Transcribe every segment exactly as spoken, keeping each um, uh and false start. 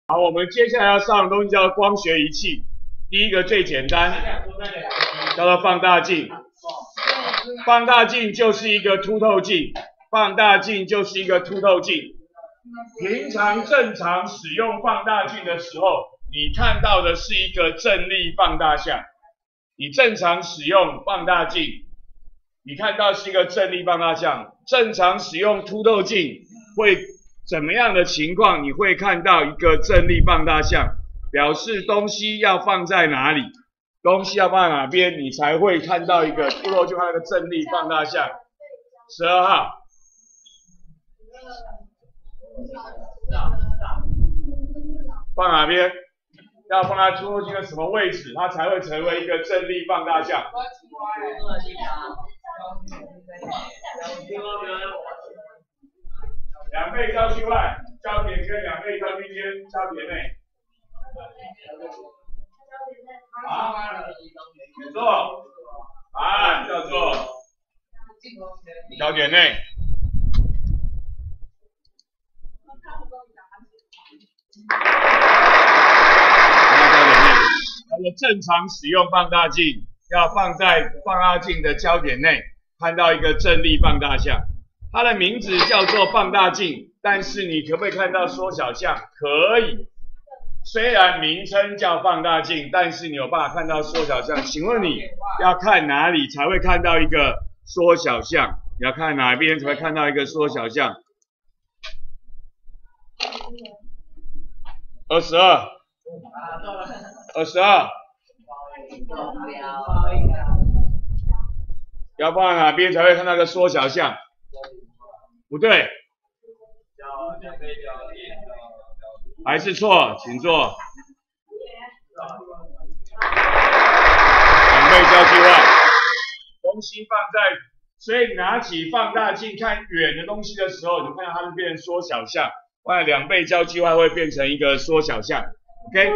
好，我们接下来要上的东西叫做光学仪器。第一个最简单，叫做放大镜。放大镜就是一个凸透镜，放大镜就是一个凸透镜。平常正常使用放大镜的时候，你看到的是一个正立放大像。你正常使用放大镜，你看到是一个正立放大像。正常使用凸透镜会怎么样的情况？你会看到一个正立放大像，表示东西要放在哪里，东西要放在哪边，你才会看到一个凸透镜看到一个正立放大像。十二号，放哪边？要放在凸透镜的什么位置，它才会成为一个正立放大像？两倍焦距外，焦点跟两倍焦距间，焦点内。好，没错，答案叫做焦点内。正常使用放大镜，要放在放大镜的焦点内，看到一个正立放大像。它的名字叫做放大镜，但是你可不可以看到缩小像？可以。虽然名称叫放大镜，但是你有办法看到缩小像。请问你要看哪里才会看到一个缩小像？你要看哪边才会看到一个缩小像？二十二，二十二。要放在哪边才会看到个缩小像？不对，还是错，请坐。两倍焦距外，东西放在，所以你拿起放大镜看远的东西的时候，你看到它会变成缩小像，放在两倍焦距外会变成一个缩小像。OK。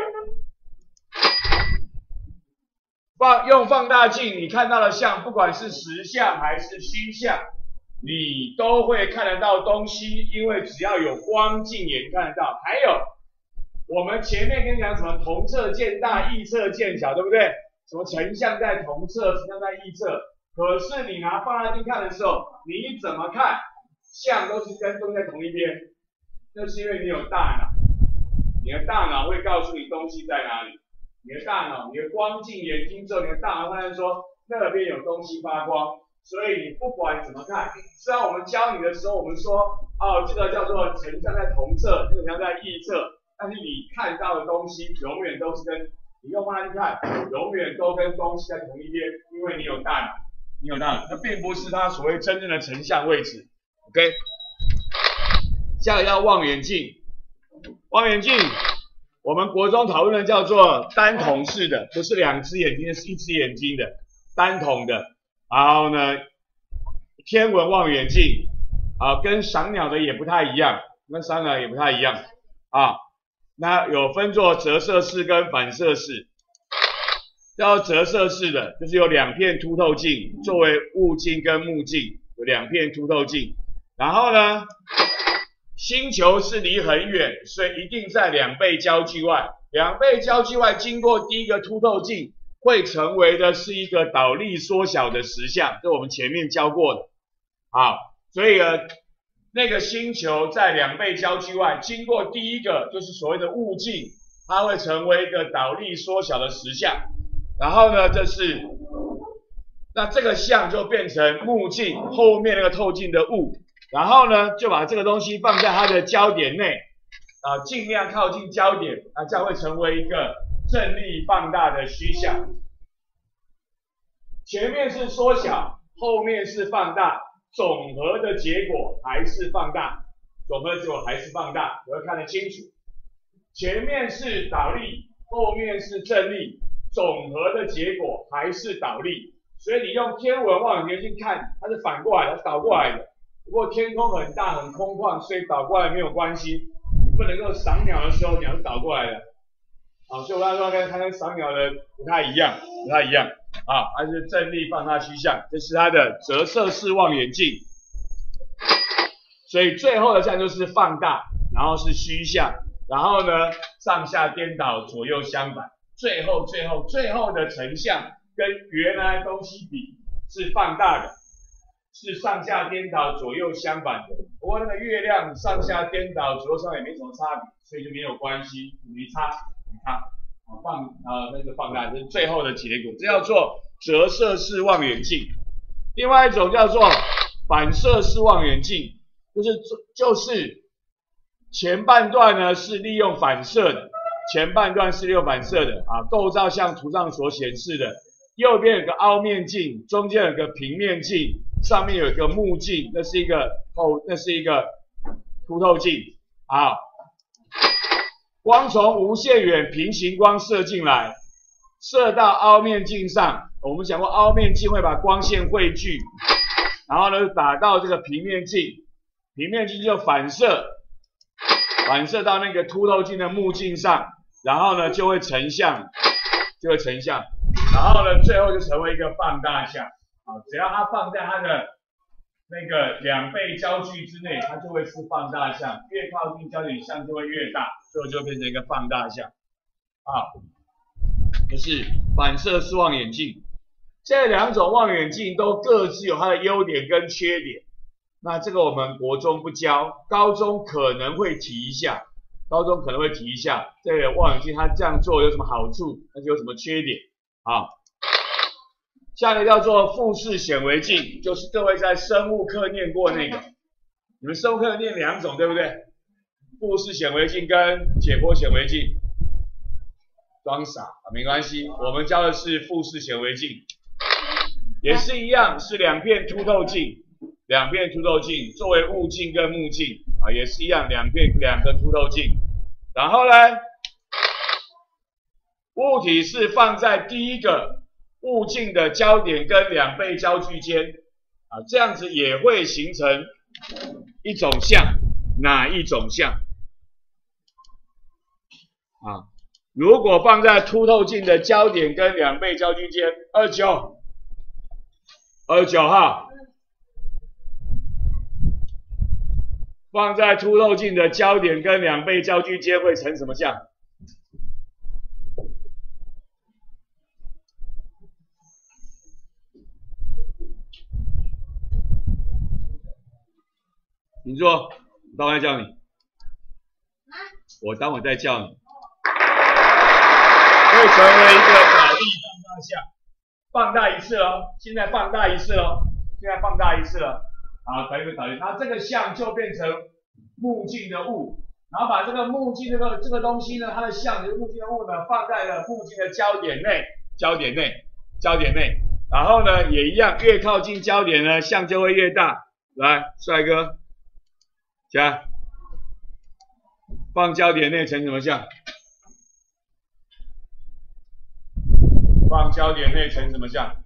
放用放大镜，你看到的像，不管是实像还是虚像，你都会看得到东西，因为只要有光进眼看得到。还有，我们前面跟你讲什么同侧见大，异侧见小，对不对？什么成像在同侧，成像在异侧。可是你拿放大镜看的时候，你怎么看，像都是跟都在同一边，那是因为你有大脑，你的大脑会告诉你东西在哪里。你的大脑，你的光进眼睛之后，你的大脑发现说那边有东西发光，所以你不管怎么看，虽然我们教你的时候，我们说哦，这个叫做成像在同侧，这个像在异侧，但是你看到的东西永远都是跟你用放大镜看，永远都跟东西在同一边，因为你有大脑，你有大脑，那并不是它所谓真正的成像位置。OK， 下一个叫望远镜，望远镜。我们国中讨论的叫做单筒式的，不是两只眼睛，是一只眼睛的单筒的。然后呢，天文望远镜啊，跟赏鸟的也不太一样，跟赏鸟也不太一样啊。那有分作折射式跟反射式。叫折射式的，就是有两片凸透镜作为物镜跟目镜，有两片凸透镜。然后呢？星球是离很远，所以一定在两倍焦距外。两倍焦距外经过第一个凸透镜，会成为的是一个倒立缩小的实像，这我们前面教过的。好，所以呢，那个星球在两倍焦距外，经过第一个就是所谓的物镜，它会成为一个倒立缩小的实像。然后呢，这是，那这个像就变成目镜后面那个透镜的物。然后呢，就把这个东西放在它的焦点内，啊，尽量靠近焦点，啊，这样会成为一个正立放大的虚像。前面是缩小，后面是放大，总和的结果还是放大，总和的结果还是放大，你会看得清楚。前面是倒立，后面是正立，总和的结果还是倒立。所以你用天文望远镜看，它是反过来的，倒过来的。不过天空很大很空旷，所以倒过来没有关系。你不能够赏鸟的时候鸟是倒过来的，啊，所以我刚才说跟它跟赏鸟的不太一样，不太一样啊，它是正立放大虚像，这是它的折射式望远镜。所以最后的像就是放大，然后是虚像， 然后呢上下颠倒，左右相反，最后最后最后的成像跟原来的东西比是放大的，是上下颠倒，左右相反的。不过那个月亮上下颠倒，左右相反也没什么差别，所以就没有关系，没差，没差。啊放啊那个放大，这是最后的结果，这叫做折射式望远镜。另外一种叫做反射式望远镜，就是就是前半段呢是利用反射的，前半段是利用反射的啊，构造像图上所显示的，右边有个凹面镜，中间有个平面镜，上面有一个目镜，那是一个透，那是一个凸透镜。好，光从无限远平行光射进来，射到凹面镜上。我们讲过，凹面镜会把光线汇聚，然后呢打到这个平面镜，平面镜就反射，反射到那个凸透镜的目镜上，然后呢就会成像，就会成像，然后呢最后就成为一个放大像。啊，只要它放在它的那个两倍焦距之内，它就会是放大像，越靠近焦点像就会越大，最后就变成一个放大像。啊，这是反射式望远镜。这两种望远镜都各自有它的优点跟缺点。那这个我们国中不教，高中可能会提一下，高中可能会提一下这个望远镜它这样做有什么好处，那就有什么缺点。啊，下一个叫做复视显微镜，就是各位在生物课念过那个，你们生物课念两种对不对？复视显微镜跟解剖显微镜。装傻啊，没关系，我们教的是复视显微镜。也是一样，是两片凸透镜，两片凸透镜作为物镜跟目镜啊，也是一样，两片两个凸透镜。然后呢，物体是放在第一个物镜的焦点跟两倍焦距间啊，这样子也会形成一种像，哪一种像？啊，如果放在凸透镜的焦点跟两倍焦距间，二九。二十九号，放在凸透镜的焦点跟两倍焦距间会成什么像？你说，我待会再叫你。我待会再叫你。会成为一个倒立放大像。放大一次哦，现在放大一次哦，现在放大一次了，好，可以不考虑？它这个像就变成目镜的物，然后把这个目镜这个这个东西呢，它的像就是目镜的物呢，放在了目镜的焦点内，焦点内，焦点内，然后呢也一样，越靠近焦点呢，像就会越大。来，帅哥，起来，放焦点内成什么像？放焦点内成什么像？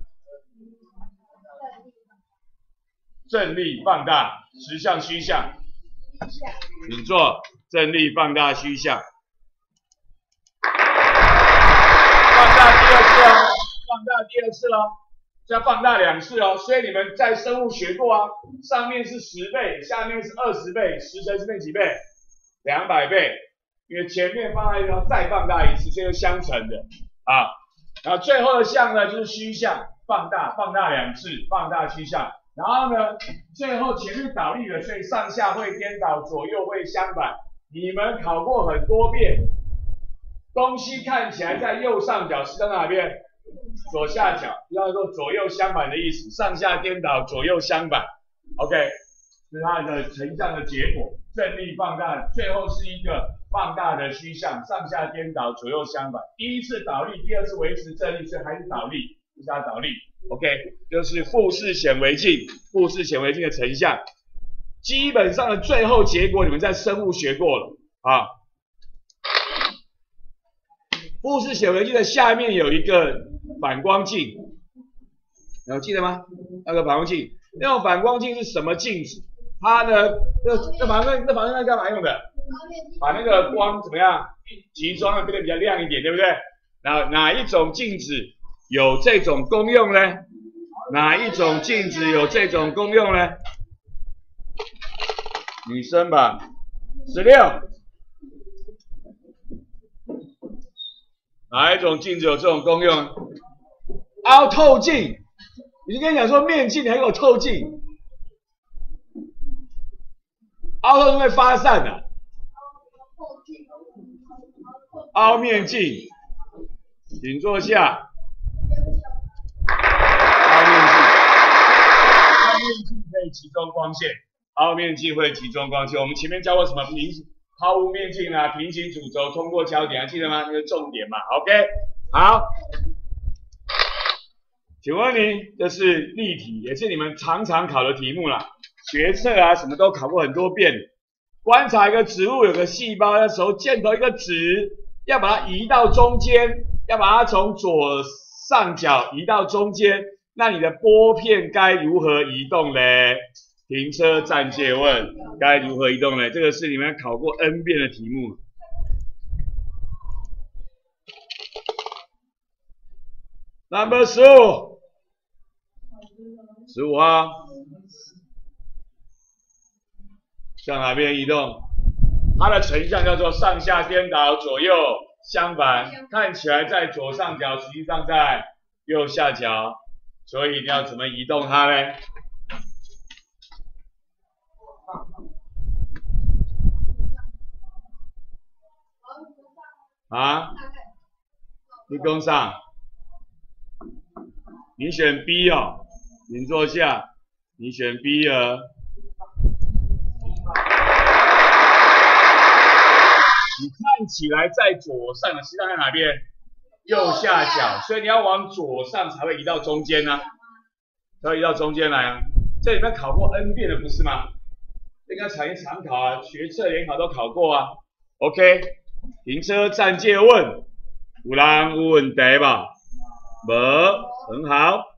正立放大，实像虚像。请做正立放大虚像。放大第二次哦，放大第二次哦，要放大两次哦。所以你们在生物学过啊，上面是十倍，下面是二十倍，十乘十倍几倍？两百倍。因为前面放大一次，再放大一次，这个相乘的啊。然后最后的像呢，就是虚像，放大，放大两次，放大虚像。然后呢，最后前面倒立了，所以上下会颠倒，左右会相反。你们考过很多遍，东西看起来在右上角，是在哪边？左下角，叫做左右相反的意思，上下颠倒，左右相反。OK， 是它的成像的结果，正立放大，最后是一个放大的虚像，上下颠倒，左右相反。第一次倒立，第二次维持正立，所以还是倒立，不是它倒立。OK， 就是复视显微镜，复视显微镜的成像。基本上的最后结果，你们在生物学过了啊。复视显微镜的下面有一个反光镜，有记得吗？那个反光镜，那种反光镜是什么镜子？它呢，那那反光那反光镜干嘛用的？把那个光怎么样集中的变得比较亮一点，对不对？哪哪一种镜子有这种功用呢？哪一种镜子有这种功用呢？女生吧，十六， 哪一种镜子有这种功用？凹透镜。已经跟你讲说面镜，你还给我透镜，凹透镜会发散的、啊。凹面镜，请坐下。凹面镜，凹面镜可以集中光线，凹面镜会集中光线。我们前面教过什么平抛物面镜啊，平行主轴通过焦点，还记得吗？那个重点嘛。OK， 好。请问你，这是例题，也是你们常常考的题目啦。学测啊，什么都考过很多遍。观察一个植物有个细胞，那时候箭头一个指，要把它移到中间，要把它从左上角移到中间，那你的拨片该如何移动嘞？停车暂借问，该如何移动嘞？这个是你们考过 N 遍的题目。Number 十五，十五啊，向哪边移动？它的成像叫做上下颠倒，左右相反，看起来在左上角，实际上在右下角，所以你要怎么移动它呢？啊？立功上。你选 B 哦，请坐下。你选 B 了。你看起来在左上，实际上在哪边？右下角，所以你要往左上才会移到中间呢、啊，才会移到中间来啊。这里面考过 N 遍了，不是吗？应该常常考啊，学测联考都考过啊。OK， 停车暂借问，有人有问题吧？无，很好。